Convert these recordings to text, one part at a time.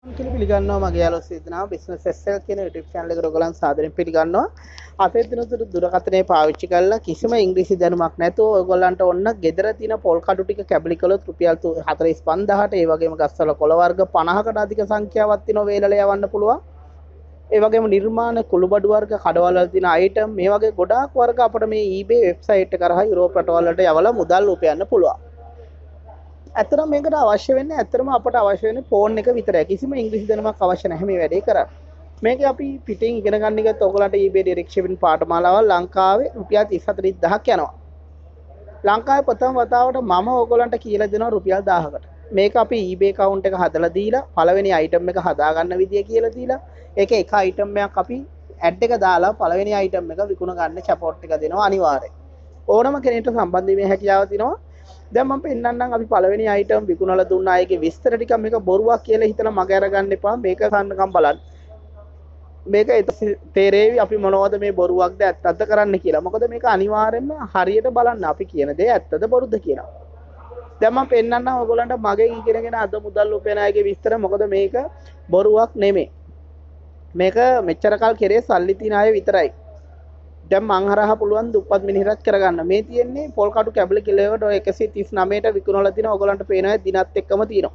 කියලා පිළිගන්නවා මගේ යාළුවෝ සිතනවා බිස්නස් SL කියන YouTube channel එකට ඔයගලන් සාදරයෙන් පිළිගන්නවා. අපේ දිනතුරු දුරකථනය පාවිච්චි කරලා කිසිම ඉංග්‍රීසි දැනුමක් නැතුව ඔයගොල්ලන්ට ඔන්න ගෙදර තියෙන පොල් කඩු ටික කැබලි කළොත් රුපියල් 45000ට ඒ වගේම ගස්වල කොළ වර්ග 50කට අධික සංඛ්‍යාවක් තියෙන වේලල යවන්න පුළුවන්. ඒ වගේම නිර්මාණ කුළුබඩු වර්ග කඩවල වල තියෙන අයිටම් මේ වගේ ගොඩාක් වර්ග අපිට මේ eBay වෙබ්සයිට් එක කරා යුරෝප රටවල් වලට යවලා මුදල් උපයන්න පුළුවන්. ඇත්තටම මේකට අවශ්‍ය වෙන්නේ ඇත්තටම අපට අවශ්‍ය වෙන්නේ ෆෝන් එක විතරයි. කිසිම ඉංග්‍රීසි දැනුමක් අවශ්‍ය නැහැ මේ වැඩේ කරන්න. මේක අපි පිටින් ඉගෙන ගන්න එකත් ඔයගලන්ට eBay direct shipping පාඨමාලාවල් ලංකාවේ රුපියල් 34000ක් යනවා. ලංකාවේ ප්‍රථම වතාවට මම ඔයගලන්ට කියලා දෙනවා රුපියල් 1000කට. මේක අපි eBay account එක හදලා දීලා පළවෙනි item එක හදා ගන්න විදිය කියලා දීලා ඒක එක item එකක් අපි ad එක දාලා පළවෙනි item එක විකුණ ගන්න support එක දෙනවා අනිවාර්යයෙන්. ඕනම කෙනෙක්ට සම්බන්ධ වෙන්න හැකියාව තියෙනවා. දැන් මම පෙන්නන්නම් අපි පළවෙනි item විකුණලා දුන්න අයගේ විස්තර ටික මේක බොරුවක් කියලා හිතලා මග අරගන්න එපා මේක ගන්නකම් බලන්න මේක තේරෙවි අපි මොනවද මේ බොරුවක්ද ඇත්තද කරන්න කියලා මොකද මේක අනිවාර්යයෙන්ම හරියට බලන්න අපි කියන දේ ඇත්තද බොරුද කියලා දැන් මම පෙන්නන්නම් ඔයගොල්ලන්ට මගෙන් ඉගෙනගෙන අද මුදල් උපයන අයගේ විස්තර මොකද මේක බොරුවක් නෙමෙයි මේක මෙච්චර කල් කෙරේ සල්ලි තියන අය විතරයි දැන් මං හරහා පුළුවන් දුප්පත් මිනිහරත් කරගන්න. මේ තියෙන්නේ පොල් කටු කැබලි කිලෝවට 139ට විකුණලා තිනවා. ඔයගලන්ට පේනවා දිනත් එක්කම තියෙනවා.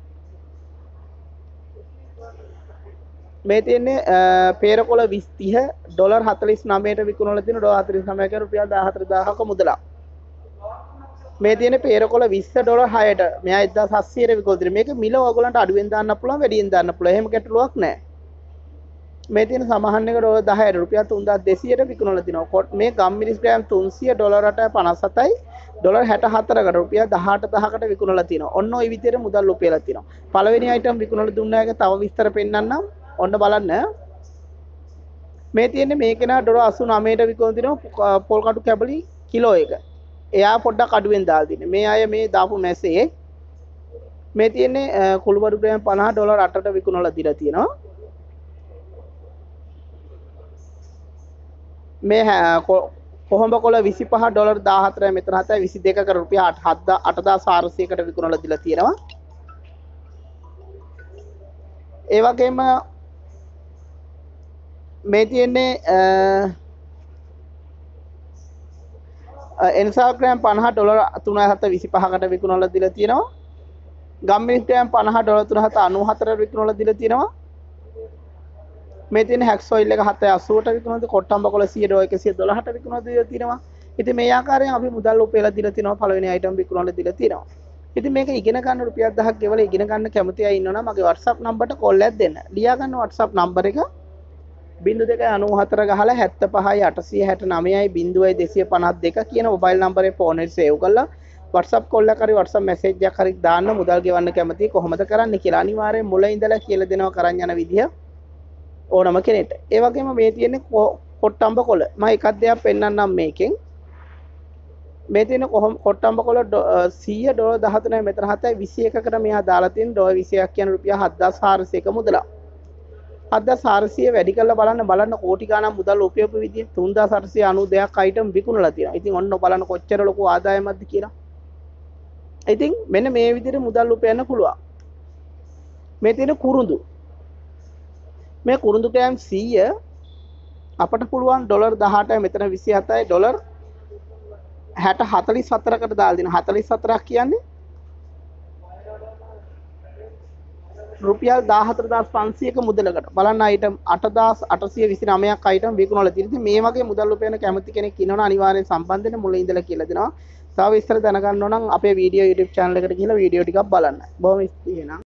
මේ තියෙන්නේ පේරකොළ 20 ඩොලර් 49ට විකුණලා තිනවා. ඩොලර් 49 කියන රුපියල් 14000ක මුදලක්. මේ තියෙන්නේ පේරකොළ 20 ඩොලර් 6ට. මෙයා 1700ට විකුණලා තිනවා. මේක මිල ඔයගලන්ට අඩුවෙන් දාන්න පුළුවන්, වැඩියෙන් දාන්න පුළුවන්. එහෙම ගැටලුවක් නැහැ. මේ තියෙන සමහන් එක ඩොලර් 10ට රුපියල් 3200ට විකුණලා තිනවා. මේ ගම්මිරිස් ග්‍රෑම් 300 ඩොලර් 857යි ඩොලර් 64කට රුපියල් 18000කට විකුණලා තිනවා. ඔන්න ওই විදිහට මුදල් උපයලා තිනවා. පළවෙනි අයිටම් විකුණලා දුන්නා එක තව විස්තර පෙන්නන්නම්. ඔන්න බලන්න. මේ තියෙන්නේ මේකේ නා ඩොලර් 89ට විකුණලා තිනවා පොල් කටු කැබලි කිලෝ එක. එයා පොඩ්ඩක් අඩුවෙන් දාලා තින්නේ. මේ අය මේ දාපු මැසේ මේ තියෙන්නේ කුළුබඩු ග්‍රෑම් 50 ඩොලර් 8ට විකුණලා දීලා තියෙනවා. මේ කොහොඹ කොළ 25 ඩොලර් 14යි මෙතන 7යි 22කට රුපියල් 8400කට විකුණලා දීලා තියෙනවා. ඒ වගේම මේ තියෙන්නේ එන්සාග්‍රෑම් 50 ඩොලර් 3725කට විකුණලා දීලා තියෙනවා. ගම්මිරිස් ග්‍රෑම් 50 ඩොලර් 3794ට විකුණලා දීලා තියෙනවා. මේ තියෙන හැක්ස් ඔයිල් එක 780ට විකුණනද කොට්ටම්බ කොළ 100 ඩොලර් 112ට විකුණනද දීලා තියෙනවා. ඉතින් මේ ආකාරයෙන් අපි මුදල් උපයලා දීලා තියෙනවා පළවෙනි අයිටම් විකුණනද දීලා තියෙනවා. ඉතින් මේක ඉගෙන ගන්න රුපියල් 1000ක් ගෙවල ඉගෙන ගන්න කැමති අය ඉන්නවනම් මගේ WhatsApp නම්බරට කෝල් එකක් දෙන්න. ලියා ගන්න WhatsApp නම්බර එක 0294 ගහලා 75යි 869යි 0252 කියන මොබයිල් නම්බරේ ෆෝන් එකට සේව් කරලා WhatsApp කෝල් එකක් හරි WhatsApp මැසේජ් එකක් හරි දාන්න මුදල් ගෙවන්න කැමති කොහොමද කරන්න කියලා අනිවාර්යෙන් මුල ඉඳලා කියලා දෙනවා කරන් යන විදිය ඕනම කෙනෙක්ට. ඒ වගේම මේ තියෙන්නේ කොට්ටම්බ කොළ. මම එකක් දෙයක් පෙන්නන්නම් මේකෙන්. මේ තියෙන කොට්ටම්බ කොළ 100 ඩොලර් 13යි මෙතන 7යි 21කට මෙහා දාලා තියෙන ඩොලර් 21ක් කියන රුපියල් 7400ක මුදලක්. 7400 වැඩි කරලා බලන්න කෝටි ගණන් මුදල් උපයපු විදිය 3892ක් අයිටම් විකුණලා තියෙනවා. ඉතින් ඔන්න බලන්න කොච්චර ලොකු ආදායමක්ද කියලා. ඉතින් මෙන්න මේ විදිහට මුදල් උපයන්න පුළුවන්. මේ තියෙන කුරුඳු මේ කුරුඳු ග්‍රෑම් 100 අපට පුළුවන් ඩොලර් 18යි මෙතන 27යි ඩොලර් 44කට දාලා දෙන 44ක් කියන්නේ රුපියල් 14500ක මුදලකට බලන්න අයිටම් 8829ක් අයිටම් විකුණලා තියෙනවා. ඉතින් මේ වගේ මුදල් උපයන කැමති කෙනෙක් ඉන්නවනම් අනිවාර්යෙන් සම්බන්ධ වෙන්න මුලින් ඉඳලා කියලා දෙනවා. තව විස්තර දැනගන්න ඕන නම් අපේ වීඩියෝ YouTube channel එකට ගිහලා වීඩියෝ ටිකක් බලන්න. බොහොම ස්තුතියි එහෙනම්.